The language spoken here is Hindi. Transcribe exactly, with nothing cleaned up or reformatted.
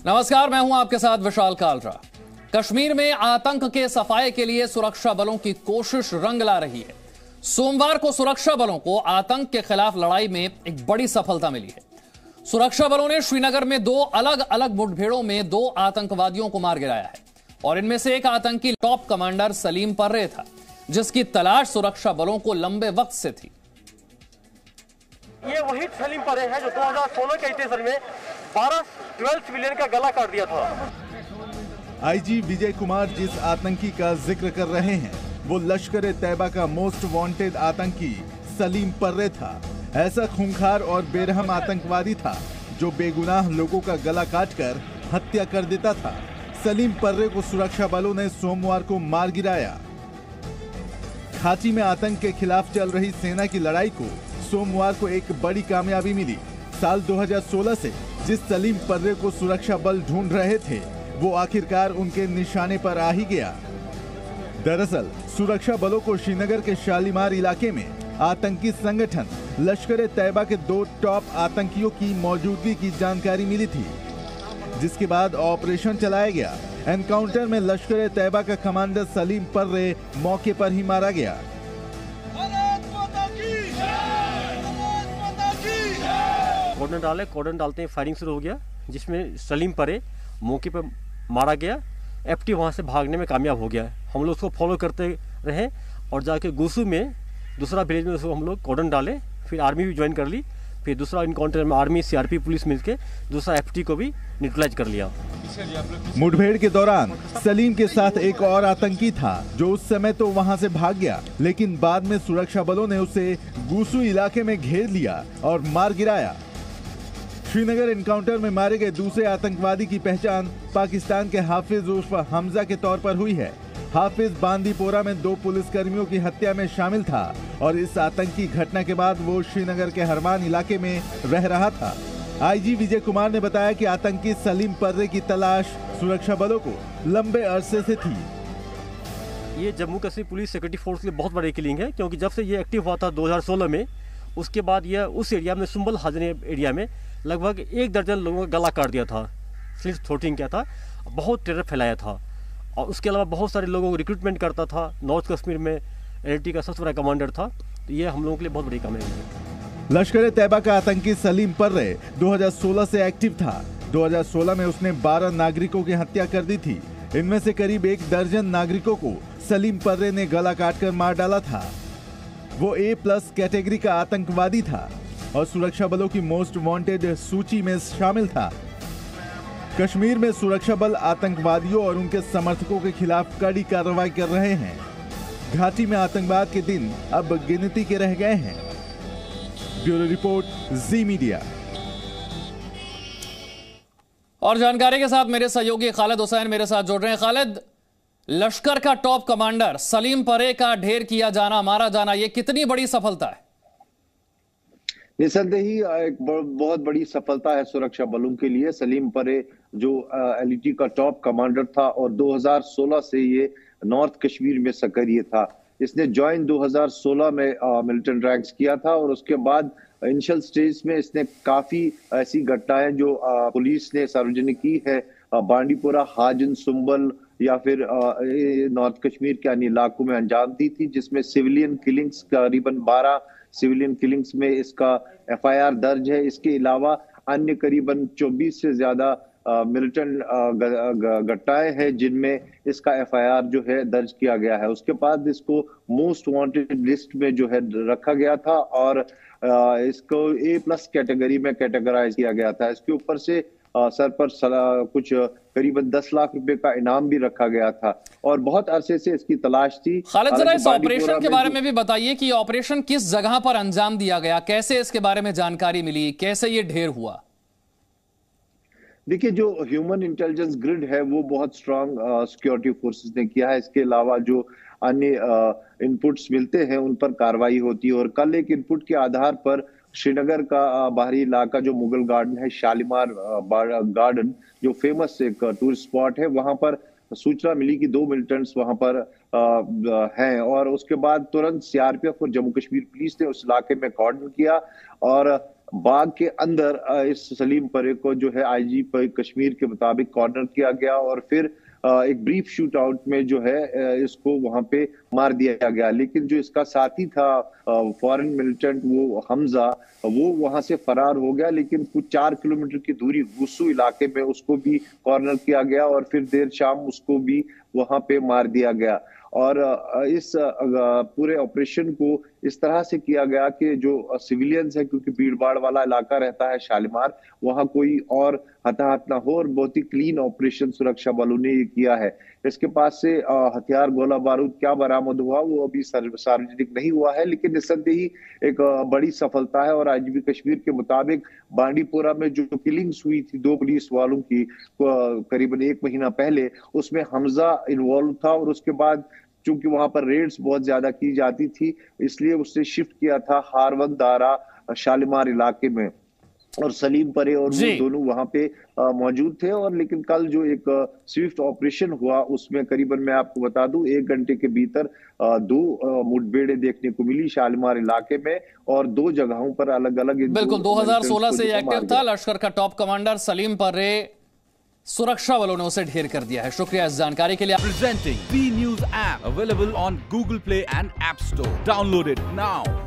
नमस्कार, मैं हूं आपके साथ विशाल कालरा। कश्मीर में आतंक के सफाए के लिए सुरक्षा बलों की कोशिश रंग ला रही है। सोमवार को सुरक्षा बलों को आतंक के खिलाफ लड़ाई में एक बड़ी सफलता मिली है। सुरक्षा बलों ने श्रीनगर में दो अलग अलग मुठभेड़ों में दो आतंकवादियों को मार गिराया है और इनमें से एक आतंकी टॉप कमांडर सलीम पर्रे था, जिसकी तलाश सुरक्षा बलों को लंबे वक्त से थी। ये वही सलीम पर्रे है जो दो हज़ार सोलह के इतिहास में बारह ट्वेल्व सिविलियन का गला काट दिया था। आईजी विजय कुमार जिस आतंकी का जिक्र कर रहे हैं वो लश्कर ए तैयबा का मोस्ट वांटेड आतंकी सलीम पर्रे था। ऐसा खूंखार और बेरहम आतंकवादी था जो बेगुनाह लोगों का गला काटकर हत्या कर देता था। सलीम पर्रे को सुरक्षा बलों ने सोमवार को मार गिराया। घाटी में आतंक के खिलाफ चल रही सेना की लड़ाई को सोमवार को एक बड़ी कामयाबी मिली। साल दो हज़ार सोलह से जिस सलीम पर्रे को सुरक्षा बल ढूंढ रहे थे वो आखिरकार उनके निशाने पर आ ही गया। दरअसल सुरक्षा बलों को श्रीनगर के शालीमार इलाके में आतंकी संगठन लश्कर ए तैयबा के दो टॉप आतंकियों की मौजूदगी की जानकारी मिली थी, जिसके बाद ऑपरेशन चलाया गया। एनकाउंटर में लश्कर ए तैयबा का कमांडर सलीम पर्रे मौके पर ही मारा गया। कॉर्डन डाले कॉर्डन डालते ही फायरिंग शुरू हो गया, जिसमें सलीम पर्रे मौके पर मारा गया। एफटी वहां से भागने में कामयाब हो गया। हम लोग उसको फॉलो करते रहे और जाके गुसू में दूसरा विलेज में उसको हम लोग कॉर्डन डाले। फिर आर्मी भी ज्वाइन कर ली। फिर दूसरा इनकाउंटर में आर्मी, सीआरपी, पुलिस मिलके दूसरा एफटी को भी न्यूट्रलाइज कर लिया। मुठभेड़ के दौरान सलीम के साथ एक और आतंकी था जो उस समय तो वहां से भाग गया, लेकिन बाद में सुरक्षा बलों ने उसे गुसू इलाके में घेर लिया और मार गिराया। श्रीनगर एनकाउंटर में मारे गए दूसरे आतंकवादी की पहचान पाकिस्तान के हाफिज उर्फ हमजा के तौर पर हुई है। हाफिज बांदीपोरा में दो पुलिसकर्मियों की हत्या में शामिल था और इस आतंकी घटना के बाद वो श्रीनगर के हरमान इलाके में रह रहा था। आईजी विजय कुमार ने बताया कि आतंकी सलीम पर्रे की तलाश सुरक्षा बलों को लंबे अरसे से थी। ये Jammu Kashmir police security force के लिए बहुत बड़ी किलिंग है, क्योंकि जब से ये एक्टिव हुआ था दो हज़ार सोलह में, उसके बाद यह उस एरिया में सुंबल हाजने एरिया में लगभग एक दर्जन लोगों का गला काट दिया था, स्लिट थ्रोटिंग किया था, बहुत टेरर फैलाया था और उसके अलावा बहुत सारे लोगों को रिक्रूटमेंट करता था। नॉर्थ कश्मीर में एलटी का सबसे बड़ा कमांडर था। तो ये हम लोगों के लिए बहुत बड़ी कामयाबी है। लश्कर ए तैयबा का आतंकी सलीम पर्रे दो हज़ार सोलह से एक्टिव था। दो हज़ार सोलह में उसने बारह नागरिकों की हत्या कर दी थी। इनमें से करीब एक दर्जन नागरिकों को सलीम पर्रे ने गला काटकर मार डाला था। वो ए प्लस कैटेगरी का आतंकवादी था और सुरक्षा बलों की मोस्ट वांटेड सूची में शामिल था। कश्मीर में सुरक्षा बल आतंकवादियों और उनके समर्थकों के खिलाफ कड़ी कार्रवाई कर रहे हैं। घाटी में आतंकवाद के दिन अब गिनती के रह गए हैं। Bureau report, Zee media. और जानकारी के साथ मेरे सहयोगी खालिद हुसैन मेरे साथ जुड़ रहे हैं। खालिद, लश्कर का टॉप कमांडर सलीम पर्रे का ढेर किया जाना, मारा जाना, यह कितनी बड़ी सफलता है? निसंदेह ही एक बहुत बड़ी सफलता है सुरक्षा बलों के लिए। सलीम पर्रे जो एलटी का टॉप कमांडर था और दो हज़ार सोलह से ये नॉर्थ कश्मीर में सक्रिय था। इसने ज्वाइन दो हज़ार सोलह में मिलिटेंट रैंक्स किया था और उसके बाद इनिशियल स्टेज में इसने काफी ऐसी घटनाएं जो आ, पुलिस ने सार्वजनिक की है, बांडीपोरा, हाजन, सुंबल या फिर नॉर्थ कश्मीर के अन्य इलाकों में अंजाम दी थी, जिसमें सिविलियन किलिंग्स करीबन बारह सिविलियन किलिंग्स में इसका एफआईआर दर्ज है। इसके अलावा अन्य करीबन चौबीस से ज्यादा मिलिटेंट घटनाएं हैं जिनमें इसका एफआईआर जो है दर्ज किया गया है। उसके बाद इसको मोस्ट वांटेड लिस्ट में जो है रखा गया था और आ, इसको ए प्लस कैटेगरी में कैटेगराइज किया गया था। इसके ऊपर से आ, सर पर कुछ करीबन दस लाख रुपए का इनाम भी रखा गया था और बहुत अरसे से इसकी तलाश थी। खालिद, जरा इस ऑपरेशन के बारे में भी बताइए कि ऑपरेशन किस जगह पर अंजाम दिया गया, कैसे इसके बारे में जानकारी मिली, कैसे ये ढेर हुआ? देखिए, जो ह्यूमन इंटेलिजेंस ग्रिड है वो बहुत स्ट्रांग सिक्योरिटी फोर्सेस ने किया है। इसके अलावा जो अन्य इनपुट्स मिलते हैं उन पर कार्रवाई होती है और कल एक इनपुट के आधार पर श्रीनगर का बाहरी इलाका जो मुगल गार्डन है, शालीमार गार्डन जो फेमस एक टूरिस्ट स्पॉट है, वहां पर सूचना मिली कि दो मिलिटेंट्स वहां पर हैं और उसके बाद तुरंत सीआरपीएफ और जम्मू कश्मीर पुलिस ने उस इलाके में कॉर्डन किया और बाग के अंदर इस सलीम परे को जो है आईजी कश्मीर के मुताबिक कॉर्नर किया गया और फिर एक ब्रीफ शूट आउट में जो है इसको वहां पे मार दिया गया। लेकिन जो इसका साथी था फॉरेन मिलिटेंट वो हमजा, वो वहां से फरार हो गया, लेकिन कुछ चार किलोमीटर की दूरी गुस्सू इलाके में उसको भी कॉर्नर किया गया और फिर देर शाम उसको भी वहां पे मार दिया गया। और इस पूरे ऑपरेशन को इस तरह से किया गया कि जो सिविलियंस है, क्योंकि भीड़ भाड़ वाला इलाका रहता है शालीमार, वहां कोई और हताहत ना हो, और बहुत ही क्लीन ऑपरेशन सुरक्षा बलों ने ये किया है। इसके पास से हथियार गोला बारूद क्या बरामद हुआ वो अभी सार्वजनिक नहीं हुआ है, लेकिन निस्संदेही एक बड़ी सफलता है। और आईजीपी कश्मीर के मुताबिक बांडीपोरा में जो किलिंग्स हुई थी दो पुलिस वालों की करीबन एक महीना पहले, उसमें हमजा इन्वॉल्व था और उसके बाद चूंकि वहां पर रेड्स बहुत ज्यादा की जाती थी, इसलिए उसने शिफ्ट किया था हारवन दारा शालीमार इलाके में, और सलीम परे और वो दोनों वहां पे मौजूद थे। और लेकिन कल जो एक स्विफ्ट ऑपरेशन हुआ उसमें करीबन मैं आपको बता दूं एक घंटे के भीतर दो मुठभेड़ें देखने को मिली शालीमार इलाके में, और दो जगहों पर अलग अलग। बिल्कुल, दो हज़ार सोलह से एक्टिव था। लश्कर का टॉप कमांडर सलीम परे, सुरक्षा बलों ने उसे ढेर कर दिया है। शुक्रिया इस जानकारी के लिए। Presenting B news app available on Google Play and App Store. Download it now.